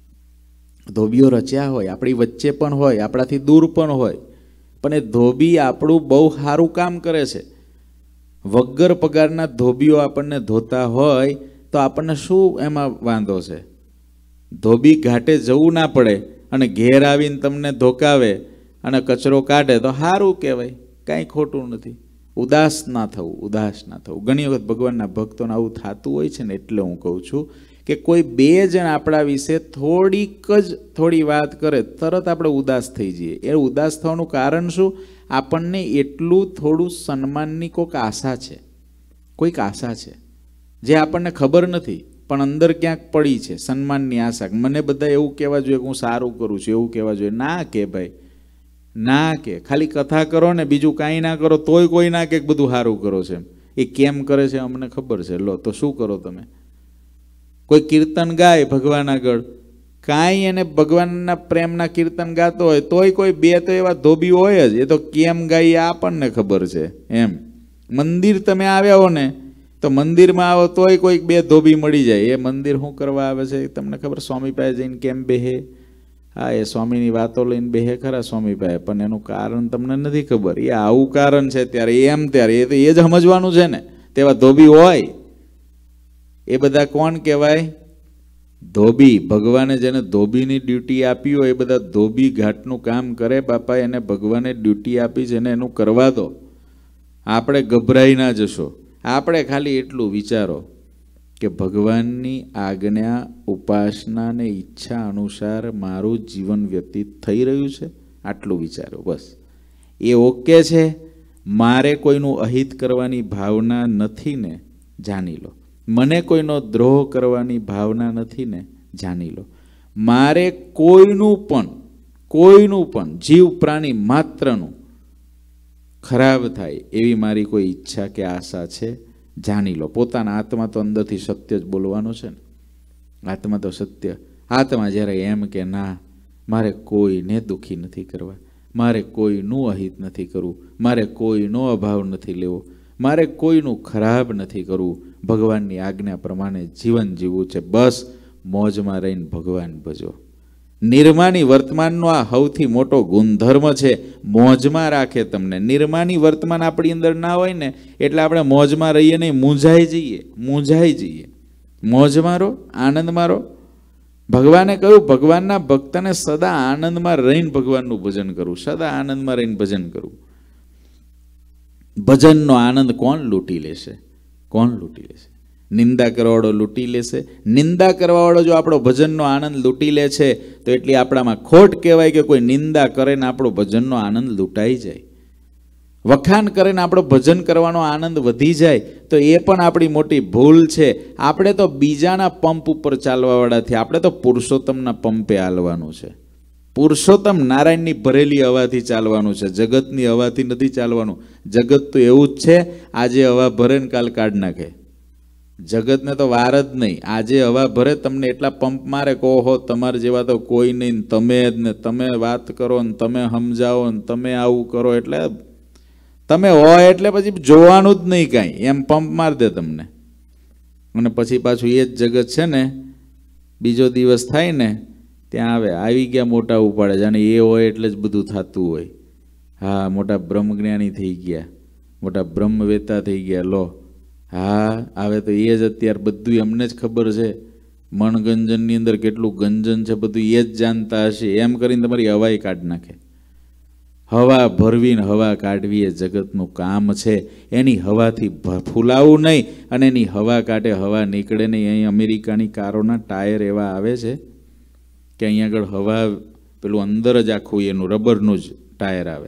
ધોબીઓ રચ્યા હોય, આપણી વચ્ચે પણ હોય, આપણાથી દૂર પણ હોય, પણ એ ધોબી આપણું બહુ સારું કામ કરે છે. વગર પગારના ધોબીઓ આપણને ધોતા હોય તો આપણને શું એમાં વાંધો છે? ધોબી ઘાટે જવું ના પડે અને ઘેર આવીને તમને ધોકાવે અને કચરો કાઢે તો સારું કહેવાય, કાંઈ ખોટું નથી. ઉદાસ ના થવું, ઉદાસ ના થવું. ઘણી વખત ભગવાનના ભક્તોને આવું થતું હોય છે ને, એટલે હું કહું છું કે કોઈ બે જણ આપણા વિશે થોડી વાત કરે તરત આપણે ઉદાસ થઈ જઈએ. એ ઉદાસ થવાનું કારણ શું? આપણને એટલું થોડું સન્માનની કોઈક આશા છે, કોઈક આશા છે જે આપણને ખબર નથી પણ અંદર ક્યાંક પડી છે, સન્માનની આશા. મને બધા એવું કહેવા જોઈએ કે હું સારું કરું છું, એવું કહેવા જોઈએ. ના કે ભાઈ, ના કે. ખાલી કથા કરો ને બીજું કાંઈ ના કરો તોય કોઈ ના કે બધું સારું કરો છે. એ કેમ કરે છે અમને ખબર છે. લો તો શું કરો તમે? કોઈ કીર્તન ગાય ભગવાન આગળ, કાંઈ એને ભગવાનના પ્રેમના કીર્તન ગાતો હોય તોય કોઈ બે તો એવા ધોબી હોય જ. એ તો કેમ ગાય આપણને ખબર છે. એમ મંદિર તમે આવ્યા હો ને તો મંદિરમાં આવો તોય કોઈક બે ધોબી મળી જાય. એ મંદિર શું કરવા આવે છે તમને ખબર? સ્વામી પાસે જઈને કેમ બેહે? હા, એ સ્વામીની વાતો લઈને બેહે ખરા સ્વામી પાસે, પણ એનું કારણ તમને નથી ખબર. એ આવું કારણ છે ત્યારે એમ, ત્યારે એ તો એ જ સમજવાનું છે ને. તેવા ધોબી હોય એ બધા કોણ કહેવાય? ધોબી. ભગવાને જેને ધોબીની ડ્યુટી આપી હોય એ બધા ધોબી ઘાટનું કામ કરે. બાપા, એને ભગવાને ડ્યુટી આપી છે ને એનું કરવા દો. આપણે ગભરાઈ ના જશો. આપણે ખાલી એટલું વિચારો કે ભગવાનની આજ્ઞા, ઉપાસના ને ઈચ્છા અનુસાર મારું જીવન વ્યતીત થઈ રહ્યું છે, આટલું વિચારો બસ. એ ઓકે છે. મારે કોઈનું અહિત કરવાની ભાવના નથી ને, જાણી લો. મને કોઈનો દ્રોહ કરવાની ભાવના નથી ને, જાણી લો. મારે કોઈનું પણ જીવ પ્રાણી માત્રનું ખરાબ થાય એવી મારી કોઈ ઈચ્છા કે આશા છે, જાણી લો. પોતાના આત્મા તો અંદરથી સત્ય જ બોલવાનો છે ને. આત્મા તો સત્ય. આત્મા જ્યારે એમ કે ના, મારે કોઈને દુઃખી નથી કરવા, મારે કોઈનું અહિત નથી કરવું, મારે કોઈનો અભાવ નથી લેવો, મારે કોઈનું ખરાબ નથી કરવું, ભગવાનની આજ્ઞા પ્રમાણે જીવન જીવવું છે, બસ મોજમાં રહીને ભગવાન ભજો. નિર્માની વર્તમાનનો આ સૌથી મોટો ગુણધર્મ છે. મોજમાં રાખે તમને. નિર્માની વર્તમાન આપણી અંદર ના હોય ને એટલે આપણે મોજમાં રહીએ નહીં, મૂંઝાઈ જઈએ. મોજ મારો, આનંદ મારો. ભગવાને કહ્યું ભગવાનના ભક્તને સદા આનંદમાં રહીને ભગવાનનું ભજન કરવું, સદા આનંદમાં રહીને ભજન કરવું. ભજનનો આનંદ કોણ લૂંટી લેશે? કોણ લૂંટી લેશે? નિંદા કરવાવાળો લૂંટી લેશે. નિંદા કરવાવાળો જો આપણો ભજનનો આનંદ લૂંટી લે છે તો એટલી આપણામાં ખોટ કહેવાય કે કોઈ નિંદા કરે ને આપણો ભજનનો આનંદ લૂંટાઈ જાય. વખાણ કરીને આપણો ભજન કરવાનો આનંદ વધી જાય તો એ પણ આપણી મોટી ભૂલ છે. આપણે તો બીજાના પંપ ઉપર ચાલવાવાળાથી, આપણે તો પુરુષોત્તમના પંપે હાલવાનું છે. પુરુષોત્તમ નારાયણની ભરેલી હવાથી ચાલવાનું છે, જગતની હવાથી નથી ચાલવાનું. જગત તો એવું જ છે, આજે હવા ભરે ને કાલ કાઢ નાખે. જગતને તો વાર જ નહીં. આજે હવા ભરે, તમને એટલા પંપ મારે કે ઓહો તમારા જેવા તો કોઈ નહીં, તમે જ ને, તમે વાત કરો ને, તમે સમજાવો ને, તમે આવું કરો, એટલે તમે હોય એટલે પછી જોવાનું જ નહીં કાંઈ, એમ પંપ મારી દે તમને. અને પછી પાછું એ જ જગત છે ને, બીજો દિવસ થાય ને ત્યાં આવે, આવી ગયા મોટા ઉપાડે, જાણે એ હોય એટલે જ બધું થતું હોય. હા, મોટા બ્રહ્મજ્ઞાની થઈ ગયા, મોટા બ્રહ્મવેતા થઈ ગયા. લો હા, આવે તો એ જ અત્યારે બધું એમને જ ખબર છે. મણગંજનની અંદર કેટલું ગંજન છે બધું એ જ જાણતા હશે. એમ કરીને તમારી હવાઈ કાઢી નાખે. હવા ભરવીને હવા કાઢવી એ જગતનું કામ છે. એની હવાથી ફૂલાવું નહીં અને એની હવા કાઢે હવા નીકળે નહીં. અહીં અમેરિકાની કારોના ટાયર એવા આવે છે કે અહીંયા આગળ હવા પેલું અંદર જ આખું એનું રબરનું જ ટાયર આવે.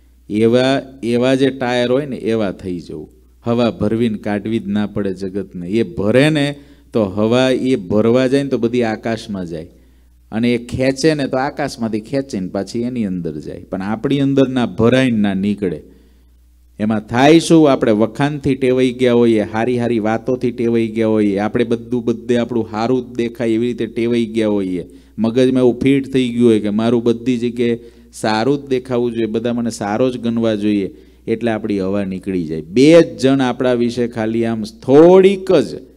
એવા જે ટાયર હોય ને એવા થઈ જવું. હવા ભરવીને કાઢવી જ ના પડે જગતને. એ ભરે ને તો હવા એ ભરવા જાય ને તો બધી આકાશમાં જાય, અને એ ખેંચે ને તો આકાશમાંથી ખેંચીને પાછી એની અંદર જાય. પણ આપણી અંદર ના ભરાય ના નીકળે. એમાં થાય શું? આપણે વખાણથી ટેવાઈ ગયા હોઈએ, હારી હારી વાતોથી ટેવાઈ ગયા હોઈએ, આપણે બધે આપણું સારું જ દેખાય એવી રીતે ટેવાઈ ગયા હોઈએ. મગજમાં એવું ફિટ થઈ ગયું હોય કે મારું બધી જગ્યાએ સારું જ દેખાવું જોઈએ, બધા મને સારો જ ગણવા જોઈએ, એટલે આપણી હવા નીકળી જાય. બે જ જણ આપણા વિશે ખાલી આમ થોડીક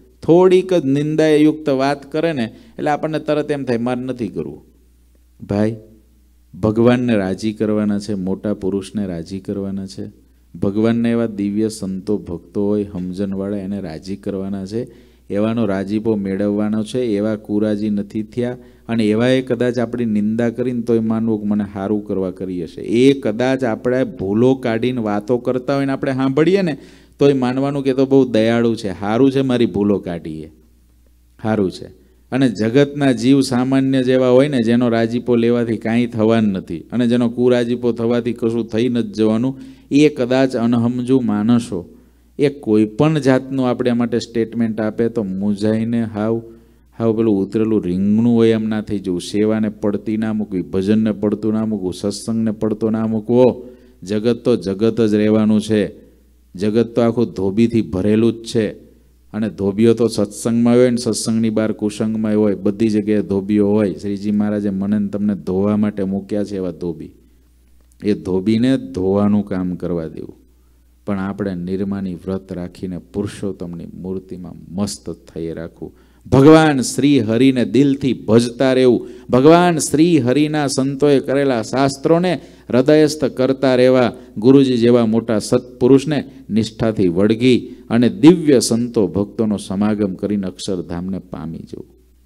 જ નિંદાયુક્ત વાત કરે ને એટલે આપણને તરત એમ થાય મારે નથી કરવું. ભાઈ, ભગવાનને રાજી કરવાના છે, મોટા પુરુષને રાજી કરવાના છે. ભગવાનને એવા દિવ્ય સંતો ભક્તો હોય સમજણવાળા, એને રાજી કરવાના છે. એવાનો રાજીપો મેળવવાનો છે. એવા કુરાજી નથી થયા અને એવાએ કદાચ આપણી નિંદા કરીને તોય માનવું કે મને સારું કરવા કરી હશે. એ કદાચ આપણે ભૂલો કાઢીને વાતો કરતા હોય ને આપણે સાંભળીએ ને તોય માનવાનું કે તો બહુ દયાળુ છે, સારું છે, મારી ભૂલો કાઢીએ, સારું છે. અને જગતના જીવ સામાન્ય જેવા હોય ને, જેનો રાજીપો લેવાથી કાંઈ થવાનું નથી અને જેનો કુરાજીપો થવાથી કશું થઈ નથી જવાનું, એ કદાચ અનહમજુ માણસો એ કોઈ પણ જાતનું આપણે માટે સ્ટેટમેન્ટ આપે તો મૂંઝાઈને હાવ પેલું ઉતરેલું રીંગણું હોય એમ ના થઈ જવું. સેવાને પડતી ના મૂકવી, ભજનને પડતું ના મૂકવું, સત્સંગને પડતો ના મૂકવો. જગત તો જગત જ રહેવાનું છે. જગત તો આખું ધોબીથી ભરેલું જ છે. અને ધોબીઓ તો સત્સંગમાં હોય ને સત્સંગની બહાર કુસંગમાં હોય, બધી જગ્યાએ ધોબીઓ હોય. શ્રીજી મહારાજે મને તમને ધોવા માટે મૂક્યા છે એવા ધોબી. એ ધોબીને ધોવાનું કામ કરવા દેવું. પણ આપણે નિર્માની વ્રત રાખીને પુરુષોત્તમની મૂર્તિમાં મસ્ત થઈ રાખવું. ભગવાન શ્રી હરિને દિલથી ભજતા રહેવું. ભગવાન શ્રી હરિના સંતોએ કરેલા શાસ્ત્રોને હૃદયસ્થ કરતા રહેવા. ગુરુજી જેવા મોટા સત્પુરુષને નિષ્ઠાથી વળગી અને દિવ્ય સંતો ભક્તોનો સમાગમ કરીને અક્ષરધામને પામી જવું.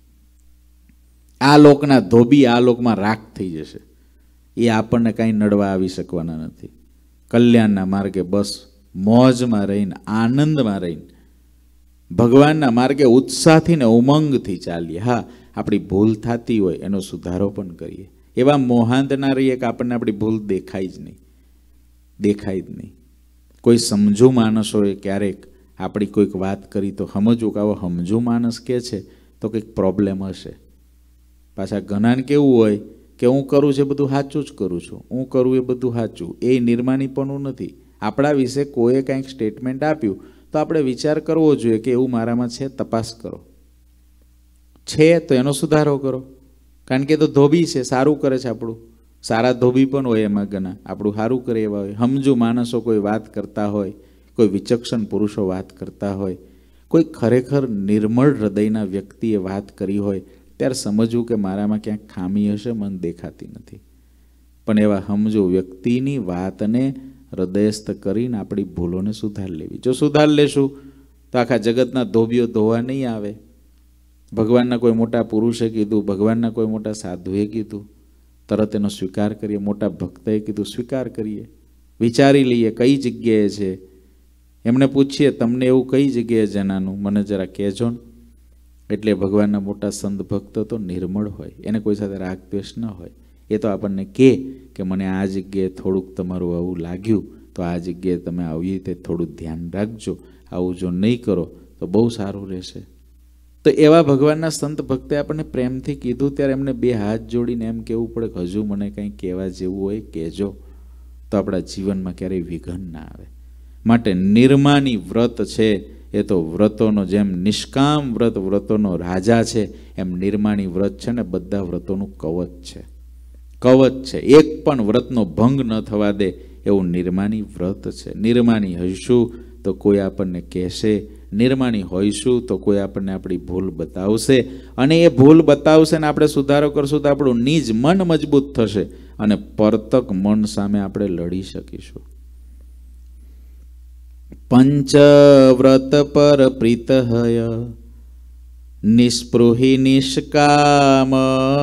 આ લોકના ધોબી આ લોકમાં રાખ થઈ જશે. એ આપણને કાંઈ નડવા આવી શકવાના નથી. કલ્યાણના માર્ગે બસ મોજમાં રહીને, આનંદમાં રહીને, ભગવાનના માર્ગે ઉત્સાહથી ને ઉમંગથી ચાલીએ. હા, આપણી ભૂલ થતી હોય એનો સુધારો પણ કરીએ. એવા મોહાંત ના રહીએ કે આપણને આપણી ભૂલ દેખાય જ નહીં. કોઈ સમજુ માણસોએ ક્યારેક આપણી કોઈક વાત કરી તો સમજવું કે આવો સમજુ માણસ કે છે તો કંઈક પ્રોબ્લેમ હશે. પાછા ઘણાને કેવું હોય કે હું કરું છે બધું સાચું જ કરું છું, હું કરું એ બધું સાચું. એ નિર્માણીપણું નથી. આપણા વિશે કોઈએ કંઈક સ્ટેટમેન્ટ આપ્યું તો આપણે વિચાર કરવો જોઈએ કે એવું મારામાં છે, તપાસ કરો. છે તો એનો સુધારો કરો. કારણ કે તો ધોબી છે, સારું કરે છે આપણું. સારા ધોબી પણ હોય એમાં ઘણા, આપણું સારું કરે એવા હોય. સમજુ માણસો કોઈ વાત કરતા હોય, કોઈ વિચક્ષણ પુરુષો વાત કરતા હોય, કોઈ ખરેખર નિર્મળ હૃદયના વ્યક્તિએ વાત કરી હોય, ત્યારે સમજવું કે મારામાં ક્યાંક ખામી હશે, મન દેખાતી નથી. પણ એવા સમજુ વ્યક્તિની વાતને હૃદયસ્થ કરીને આપણી ભૂલોને સુધારી લેવી. જો સુધારી લેશું તો આખા જગતના ધોબીઓ ધોવા નહીં આવે. ભગવાનના કોઈ મોટા પુરુષે કીધું, ભગવાનના કોઈ મોટા સાધુએ કીધું, તરત એનો સ્વીકાર કરીએ. મોટા ભક્તએ કીધું, સ્વીકાર કરીએ. વિચારી લઈએ કઈ જગ્યાએ છે. એમને પૂછીએ તમને એવું કઈ જગ્યાએ જનાનું, મને જરા કહેજો ને. એટલે ભગવાનના મોટા સંત ભક્ત તો નિર્મળ હોય, એને કોઈ સાથે રાગ દ્વેષ ન હોય. એ તો આપણને કે મને આ જગ્યાએ થોડુંક તમારું આવું લાગ્યું તો આ જગ્યાએ તમે આવી રીતે થોડું ધ્યાન રાખજો, આવું જો નહીં કરો તો બહુ સારું રહેશે. તો એવા ભગવાનના સંત ભક્તે આપણને પ્રેમથી કીધું ત્યારે એમને બે હાથ જોડીને એમ કહેવું પડે કે હજુ મને કંઈ કહેવા જેવું હોય કહેજો, તો આપણા જીવનમાં ક્યારેય વિઘન ના આવે. માટે નિર્માની વ્રત છે એ તો વ્રતોનો, જેમ નિષ્કામ વ્રત વ્રતોનો રાજા છે, એમ નિર્માની વ્રત છે ને બધા વ્રતોનું કવચ છે. કવચ છે, એક પણ વ્રતનો ભંગ ન થવા દે એવું નિર્માની વ્રત છે. નિર્માની હઈશું તો કોઈ આપણને કહેશે, નિર્માની હોઈશું તો કોઈ આપણને આપણી ભૂલ બતાવશે, અને એ ભૂલ બતાવશે ને આપણે સુધારો કરશું તો આપણું નિજ મન મજબૂત થશે અને પરતક મન સામે આપણે લડી શકીશું. પંચવ્રત પર પ્રીતહય નિસ્પૃહી નિષ્કામ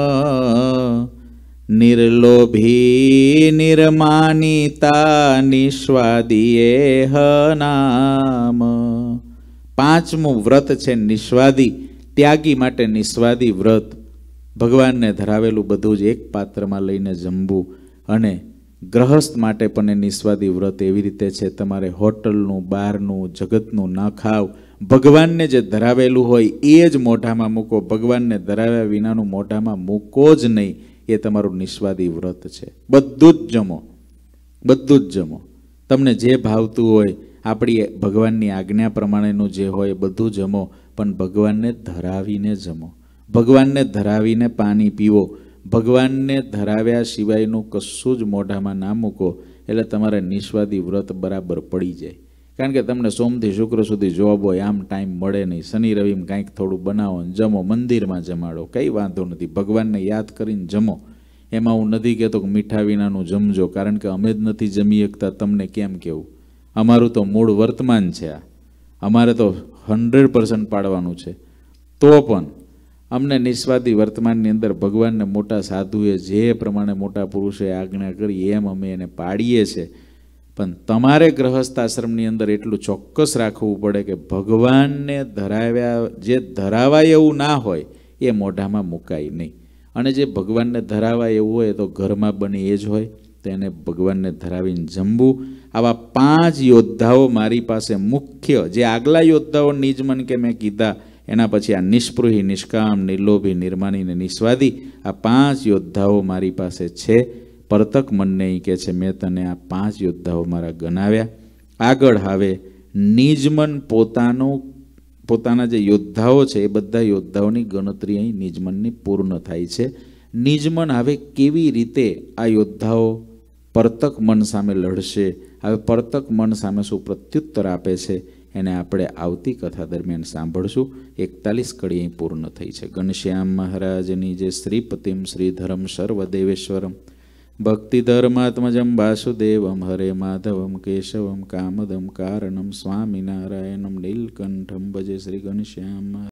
નિર્લોભી નિર્માનિતા નિસ્વાદીએહ નામ. પાંચમું વ્રત છે નિસ્વાદી, ત્યાગી માટે નિસ્વાદી વ્રત. ભગવાનને ધરાવેલું બધું જ એક પાત્રમાં લઈને જમવું. અને ગ્રહસ્થ માટે પણ એ નિસ્વાદી વ્રત એવી રીતે છે, તમારે હોટલનું બહારનું જગતનું ના ખાવ, ભગવાનને જે ધરાવેલું હોય એ જ મોઢામાં મૂકો, ભગવાનને ધરાવ્યા વિનાનું મોઢામાં મૂકો જ નહીં. એ તમારું નિસ્વાદી વ્રત છે. બધું જ જમો, બધું જ જમો, તમને જે ભાવતું હોય, આપણી ભગવાનની આજ્ઞા પ્રમાણેનું જે હોય બધું જમો, પણ ભગવાનને ધરાવીને જમો. ભગવાનને ધરાવીને પાણી પીવો, ભગવાનને ધરાવ્યા સિવાયનું કશું જ મોઢામાં ના મૂકો, એટલે તમારે નિસ્વાદી વ્રત બરાબર પડી જાય. કારણ કે તમને સોમથી શુક્ર સુધી જોબ હોય, આમ ટાઈમ મળે નહીં. શનિ રવિમાં કાંઈક થોડું બનાવો ને જમો, મંદિરમાં જમાડો, કંઈ વાંધો નથી, ભગવાનને યાદ કરીને જમો. એમાં હું નથી કહેતો કે મીઠા વિનાનું જમજો, કારણ કે અમે જ નથી જમી શકતા, તમને કેમ કહેવું. અમારું તો મૂળ વર્તમાન છે, આ અમારે તો 100% પાડવાનું છે. તો પણ અમને નિસ્વાદી વર્તમાનની અંદર ભગવાનને મોટા સાધુએ જે પ્રમાણે મોટા પુરુષે આજ્ઞા કરી એમ અમે એને પાડીએ છીએ. પણ તમારે ગ્રહસ્થાશ્રમની અંદર એટલું ચોક્કસ રાખવું પડે કે ભગવાનને ધરાવ્યા, જે ધરાવાય એવું ના હોય એ મોઢામાં મુકાય નહીં. અને જે ભગવાનને ધરાવાય એવું હોય તો ઘરમાં બને એ જ હોય, તો એને ભગવાનને ધરાવીને જમવું. આવા 5 યોદ્ધાઓ મારી પાસે મુખ્ય, જે આગલા યોદ્ધાઓ નિજમન કે મેં કીધા, એના પછી આ નિષ્પૃહી નિષ્કામ નિર્લોભી નિર્માની ને નિસ્વાદી, આ 5 યોદ્ધાઓ મારી પાસે છે. પરતક મનને કહે છે મેં તને આ 5 યોદ્ધાઓ મારા ગણાવ્યા. આગળ હવે નિજમન પોતાના જે યોદ્ધાઓ છે એ બધા યોદ્ધાઓની ગણતરી અહીં નિજમનની પૂર્ણ થાય છે. નિજમન હવે કેવી રીતે આ યોદ્ધાઓ પરતક મન સામે લડશે, હવે પરતક મન સામે શું પ્રત્યુત્તર આપે છે, એને આપણે આવતી કથા દરમિયાન સાંભળશું. 41 કડી અહીં પૂર્ણ થઈ છે. ઘનશ્યામ મહારાજની જે શ્રીપતિમ શ્રીધરમ સર્વદેવેશ્વરમ ભક્તિધર્માત્મજમ વાસુદેવમ હરે માધવમ કેશવમ કામદમ કારણમ સ્વામિનારાયણમ નીલકંઠમ ભજે શ્રી ઘનશ્યામ.